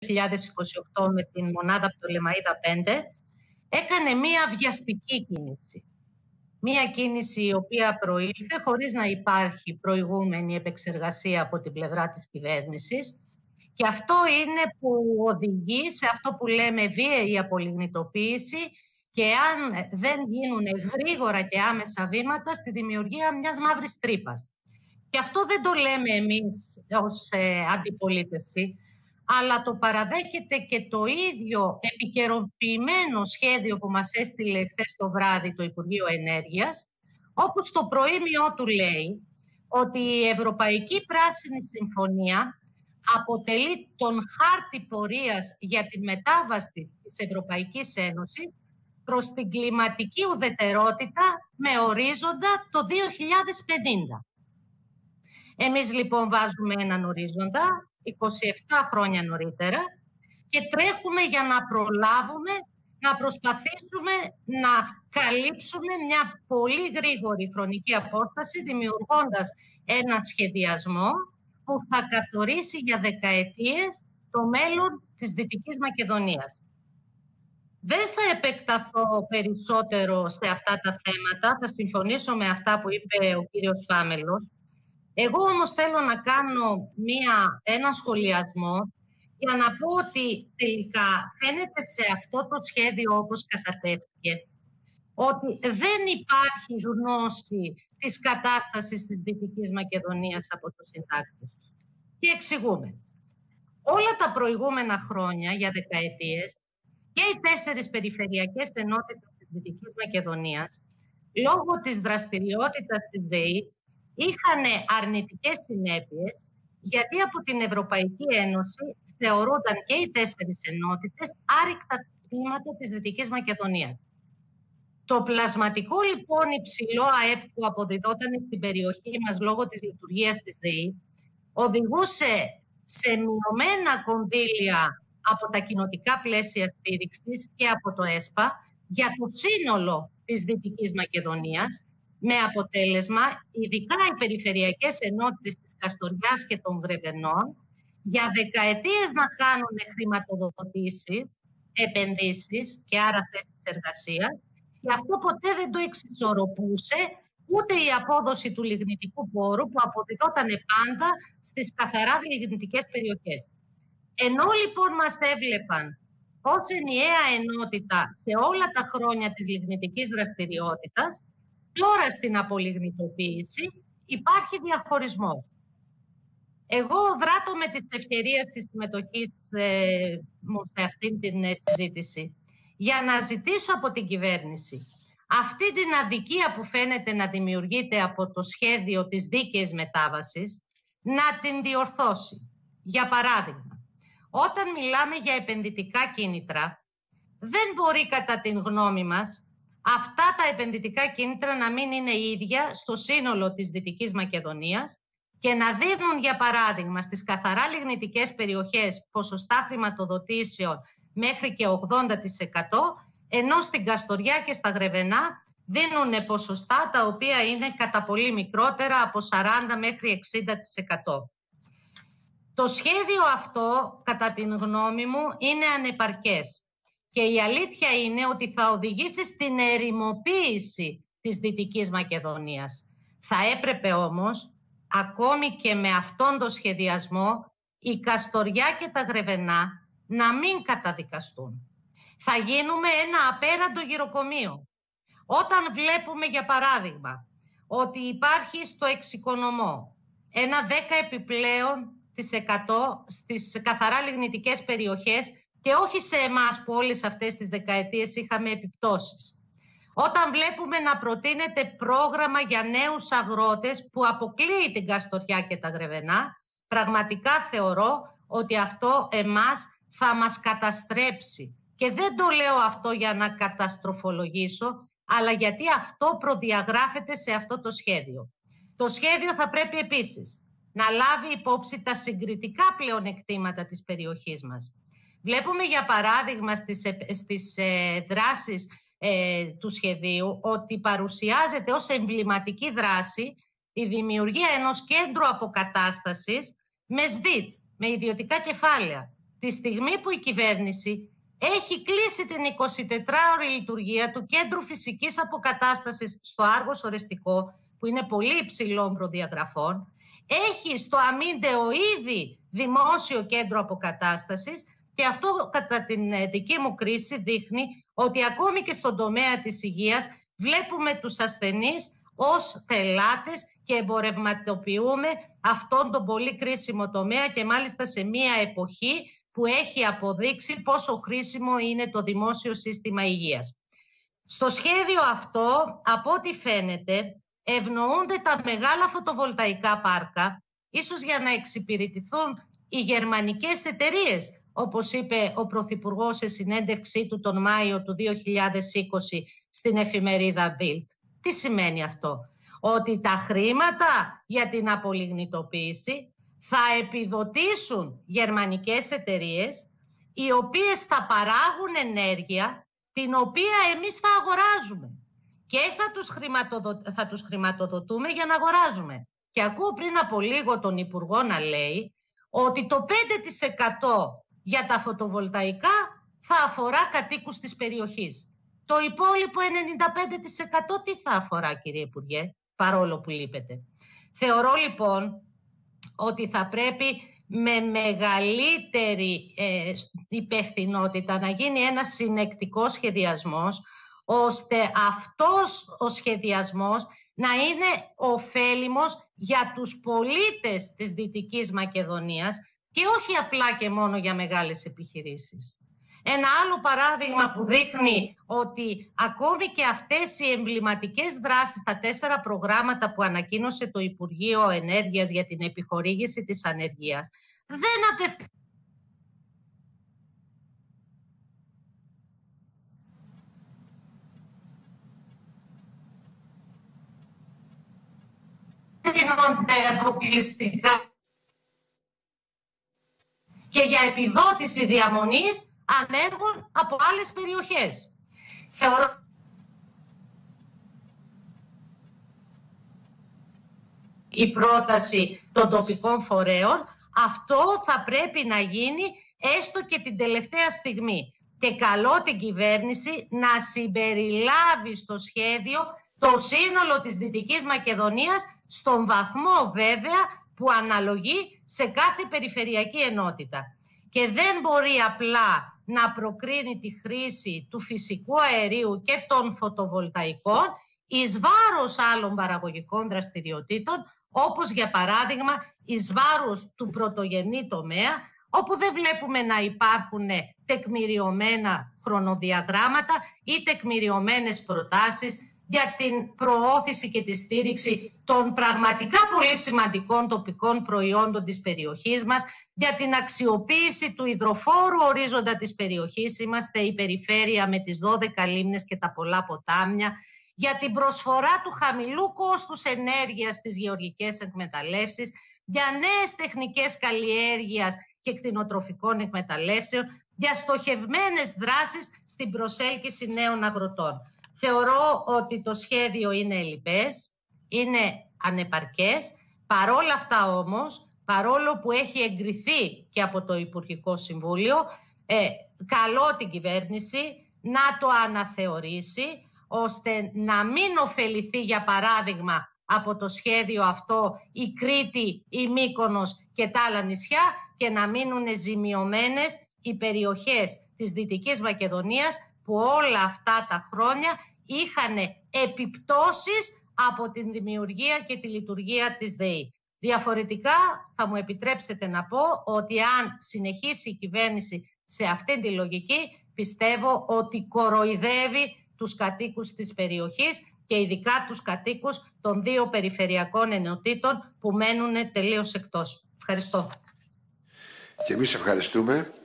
2028 με την μονάδα Πτολεμαΐδα 5, έκανε μία βιαστική κίνηση. Μία κίνηση η οποία προήλθε χωρίς να υπάρχει προηγούμενη επεξεργασία από την πλευρά της κυβέρνησης, και αυτό είναι που οδηγεί σε αυτό που λέμε βίαιη απολιγνητοποίηση, και αν δεν γίνουν γρήγορα και άμεσα βήματα, στη δημιουργία μιας μαύρης τρύπας. Και αυτό δεν το λέμε εμείς ως αντιπολίτευση, αλλά το παραδέχεται και το ίδιο επικαιροποιημένο σχέδιο που μας έστειλε χθες το βράδυ το Υπουργείο Ενέργειας, όπου στο προήμιό του λέει ότι η Ευρωπαϊκή Πράσινη Συμφωνία αποτελεί τον χάρτη πορείας για τη μετάβαση της Ευρωπαϊκής Ένωσης προς την κλιματική ουδετερότητα με ορίζοντα το 2050. Εμείς λοιπόν βάζουμε έναν ορίζοντα 27 χρόνια νωρίτερα και τρέχουμε για να προλάβουμε, να προσπαθήσουμε να καλύψουμε μια πολύ γρήγορη χρονική απόσταση, δημιουργώντας ένα σχεδιασμό που θα καθορίσει για δεκαετίες το μέλλον της Δυτικής Μακεδονίας. Δεν θα επεκταθώ περισσότερο σε αυτά τα θέματα, θα συμφωνήσω με αυτά που είπε ο κύριος Φάμελος. Εγώ όμως θέλω να κάνω ένα σχολιασμό για να πω ότι τελικά φαίνεται σε αυτό το σχέδιο όπως κατατέθηκε ότι δεν υπάρχει γνώση της κατάστασης της Δυτικής Μακεδονίας από το συντάκτη. Και εξηγούμε. Όλα τα προηγούμενα χρόνια, για δεκαετίες, και οι 4 περιφερειακές ενότητες της Δυτικής Μακεδονίας, λόγω της δραστηριότητας της ΔΕΗ, είχαν αρνητικές συνέπειες, γιατί από την Ευρωπαϊκή Ένωση θεωρούνταν και οι 4 ενότητες άρρηκτα τμήματα της Δυτικής Μακεδονίας. Το πλασματικό λοιπόν υψηλό ΑΕΠ που αποδιδόταν στην περιοχή μας λόγω της λειτουργίας της ΔΕΗ οδηγούσε σε μειωμένα κονδύλια από τα κοινοτικά πλαίσια στήριξης και από το ΕΣΠΑ για το σύνολο της Δυτικής Μακεδονίας, με αποτέλεσμα ειδικά οι περιφερειακές ενότητες της Καστοριάς και των Γρεβενών για δεκαετίες να χάνουν χρηματοδοτήσεις, επενδύσεις και άρα θέσεις εργασίας, και αυτό ποτέ δεν το εξισορροπούσε ούτε η απόδοση του λιγνητικού πόρου που αποδιδόταν πάντα στις καθαρά λιγνητικές περιοχές. Ενώ λοιπόν μας έβλεπαν ως ενιαία ενότητα σε όλα τα χρόνια της λιγνητικής δραστηριότητας, τώρα στην απολιγνητοποίηση υπάρχει διαχωρισμός. Εγώ δράτω με τις ευκαιρίες της συμμετοχής μου σε αυτήν την συζήτηση για να ζητήσω από την κυβέρνηση αυτή την αδικία που φαίνεται να δημιουργείται από το σχέδιο της δίκαιης μετάβασης να την διορθώσει. Για παράδειγμα, όταν μιλάμε για επενδυτικά κίνητρα, δεν μπορεί κατά την γνώμη μας αυτά τα επενδυτικά κίνητρα να μην είναι ίδια στο σύνολο της Δυτικής Μακεδονίας και να δίνουν, για παράδειγμα, στις καθαρά λιγνητικές περιοχές ποσοστά χρηματοδοτήσεων μέχρι και 80%, ενώ στην Καστοριά και στα Γρεβενά δίνουν ποσοστά τα οποία είναι κατά πολύ μικρότερα, από 40% μέχρι 60%. Το σχέδιο αυτό, κατά την γνώμη μου, είναι ανεπαρκές. Και η αλήθεια είναι ότι θα οδηγήσει στην ερημοποίηση της Δυτικής Μακεδονίας. Θα έπρεπε όμως, ακόμη και με αυτόν τον σχεδιασμό, η Καστοριά και τα Γρεβενά να μην καταδικαστούν. Θα γίνουμε ένα απέραντο γυροκομείο. Όταν βλέπουμε, για παράδειγμα, ότι υπάρχει στο εξοικονομό ένα 10 επιπλέον στις καθαρά λιγνητικές περιοχές, και όχι σε εμάς που όλες αυτές τις δεκαετίες είχαμε επιπτώσεις. Όταν βλέπουμε να προτείνεται πρόγραμμα για νέους αγρότες που αποκλείει την Καστοριά και τα Γρεβενά, πραγματικά θεωρώ ότι αυτό εμάς θα μας καταστρέψει. Και δεν το λέω αυτό για να καταστροφολογήσω, αλλά γιατί αυτό προδιαγράφεται σε αυτό το σχέδιο. Το σχέδιο θα πρέπει επίσης να λάβει υπόψη τα συγκριτικά πλεονεκτήματα της περιοχής μας. Βλέπουμε για παράδειγμα στις δράσεις του σχεδίου ότι παρουσιάζεται ως εμβληματική δράση η δημιουργία ενός κέντρου αποκατάστασης με ΣΔΙΤ, με ιδιωτικά κεφάλαια, τη στιγμή που η κυβέρνηση έχει κλείσει την 24ωρη λειτουργία του Κέντρου Φυσικής Αποκατάστασης στο Άργος Ορεστικό, που είναι πολύ υψηλών προδιαγραφών, έχει στο Αμίντεο ήδη δημόσιο κέντρο αποκατάστασης, και αυτό κατά την δική μου κρίση δείχνει ότι ακόμη και στον τομέα της υγείας βλέπουμε τους ασθενείς ως πελάτες και εμπορευματοποιούμε αυτόν τον πολύ κρίσιμο τομέα, και μάλιστα σε μία εποχή που έχει αποδείξει πόσο χρήσιμο είναι το δημόσιο σύστημα υγείας. Στο σχέδιο αυτό, από ό,τι φαίνεται, ευνοούνται τα μεγάλα φωτοβολταϊκά πάρκα, ίσως για να εξυπηρετηθούν οι γερμανικές εταιρείες, όπως είπε ο Πρωθυπουργός σε συνέντευξή του τον Μάιο του 2020 στην εφημερίδα Bild. Τι σημαίνει αυτό? Ότι τα χρήματα για την απολιγνητοποίηση θα επιδοτήσουν γερμανικές εταιρείες, οι οποίες θα παράγουν ενέργεια την οποία εμείς θα αγοράζουμε και θα τους χρηματοδοτούμε για να αγοράζουμε. Και ακούω πριν από λίγο τον Υπουργό να λέει ότι το 5% για τα φωτοβολταϊκά θα αφορά κατοίκους της περιοχής. Το υπόλοιπο 95% τι θα αφορά, κύριε Υπουργέ, παρόλο που λείπετε? Θεωρώ λοιπόν ότι θα πρέπει με μεγαλύτερη υπευθυνότητα να γίνει ένας συνεκτικός σχεδιασμός, ώστε αυτός ο σχεδιασμός να είναι ωφέλιμος για τους πολίτες της Δυτικής Μακεδονίας και όχι απλά και μόνο για μεγάλες επιχειρήσεις. Ένα άλλο παράδειγμα που δείχνει ότι ακόμη και αυτές οι εμβληματικές δράσεις, τα 4 προγράμματα που ανακοίνωσε το Υπουργείο Ενέργειας για την επιχορήγηση της ανεργίας, δεν απευθύνονται αποκλειστικά και για επιδότηση διαμονής ανέργων από άλλες περιοχές. Θεωρώ η πρόταση των τοπικών φορέων, αυτό θα πρέπει να γίνει έστω και την τελευταία στιγμή. Και καλώ την κυβέρνηση να συμπεριλάβει στο σχέδιο το σύνολο της Δυτικής Μακεδονίας, στον βαθμό βέβαια που αναλογεί σε κάθε περιφερειακή ενότητα. Και δεν μπορεί απλά να προκρίνει τη χρήση του φυσικού αερίου και των φωτοβολταϊκών εις βάρος άλλων παραγωγικών δραστηριοτήτων, όπως για παράδειγμα εις βάρος του πρωτογενή τομέα, όπου δεν βλέπουμε να υπάρχουν τεκμηριωμένα χρονοδιαγράμματα ή τεκμηριωμένες προτάσεις για την προώθηση και τη στήριξη των πραγματικά πολύ σημαντικών τοπικών προϊόντων της περιοχής μας, για την αξιοποίηση του υδροφόρου ορίζοντα της περιοχής. Είμαστε η περιφέρεια με τις 12 λίμνες και τα πολλά ποτάμια, για την προσφορά του χαμηλού κόστους ενέργειας στις γεωργικές εκμεταλλεύσεις, για νέες τεχνικές καλλιέργειας και κτηνοτροφικών εκμεταλλεύσεων, για στοχευμένες δράσεις στην προσέλκυση νέων αγροτών. Θεωρώ ότι το σχέδιο είναι ελλειπές, είναι ανεπαρκές. Παρόλα αυτά όμως, παρόλο που έχει εγκριθεί και από το Υπουργικό Συμβούλιο, καλώ την κυβέρνηση να το αναθεωρήσει, ώστε να μην ωφεληθεί, για παράδειγμα, από το σχέδιο αυτό η Κρήτη, η Μύκονος και τα άλλα νησιά, και να μείνουν ζημιωμένες οι περιοχές της Δυτικής Μακεδονίας, που όλα αυτά τα χρόνια είχαν επιπτώσεις από την δημιουργία και τη λειτουργία της ΔΕΗ. Διαφορετικά θα μου επιτρέψετε να πω ότι αν συνεχίσει η κυβέρνηση σε αυτή τη λογική, πιστεύω ότι κοροϊδεύει τους κατοίκους της περιοχής και ειδικά τους κατοίκους των 2 περιφερειακών ενωτήτων που μένουν τελείως εκτός. Ευχαριστώ. Και εμείς ευχαριστούμε.